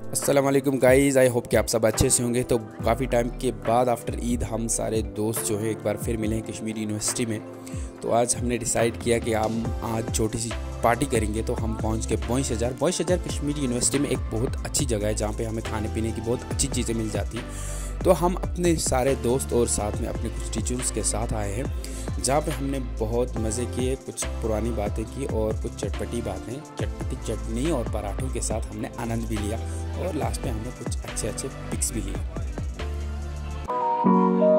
अस्सलाम वालेकुम guys, I hope कि आप सब अच्छे से होंगे। तो काफ़ी टाइम के बाद आफ्टर ईद हम सारे दोस्त जो हैं एक बार फिर मिले हैं कश्मीर यूनिवर्सिटी में। तो आज हमने डिसाइड किया कि हम आज छोटी सी पार्टी करेंगे। तो हम पहुंच गए बॉयशजार कश्मीर यूनिवर्सिटी में। एक बहुत अच्छी जगह है जहां पे हमें खाने पीने की बहुत अच्छी चीज़ें मिल जाती हैं। तो हम अपने सारे दोस्त और साथ में अपने कुछ टीचर्स के साथ आए हैं, जहाँ पे हमने बहुत मज़े किए, कुछ पुरानी बातें की और कुछ चटपटी बातें, चटपटी चटनी और पराठों के साथ हमने आनंद भी लिया और लास्ट में हमने कुछ अच्छे पिक्स भी लिए।